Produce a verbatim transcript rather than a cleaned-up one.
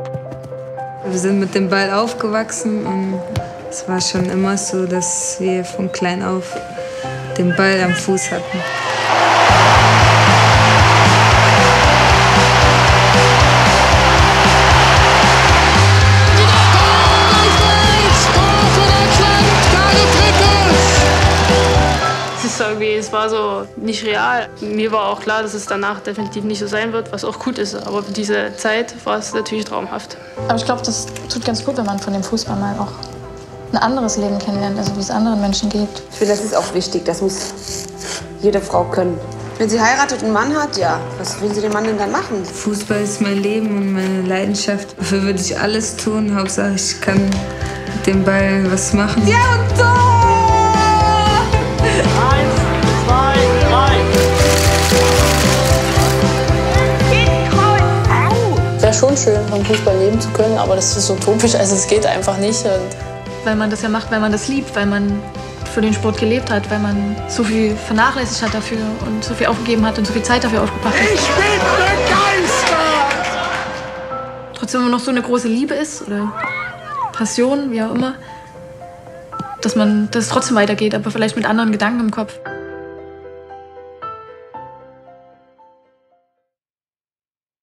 Wir sind mit dem Ball aufgewachsen und es war schon immer so, dass wir von klein auf den Ball am Fuß hatten. Irgendwie, es war so nicht real. Mir war auch klar, dass es danach definitiv nicht so sein wird, was auch gut ist. Aber für diese Zeit war es natürlich traumhaft. Aber ich glaube, das tut ganz gut, wenn man von dem Fußball mal auch ein anderes Leben kennenlernt, also wie es anderen Menschen geht. Ich finde, das ist auch wichtig. Das muss jede Frau können. Wenn sie heiratet und einen Mann hat, ja, was will sie dem Mann denn dann machen? Fußball ist mein Leben und meine Leidenschaft. Dafür würde ich alles tun. Hauptsache, ich kann mit dem Ball was machen. Ja, und so! Wäre schon schön, vom Fußball leben zu können, aber das ist utopisch, also es geht einfach nicht. Und weil man das ja macht, weil man das liebt, weil man für den Sport gelebt hat, weil man so viel vernachlässigt hat dafür und so viel aufgegeben hat und so viel Zeit dafür aufgebracht hat. Ich bin begeistert! Trotzdem immer noch so eine große Liebe ist oder Passion, wie auch immer, dass man das trotzdem weitergeht, aber vielleicht mit anderen Gedanken im Kopf.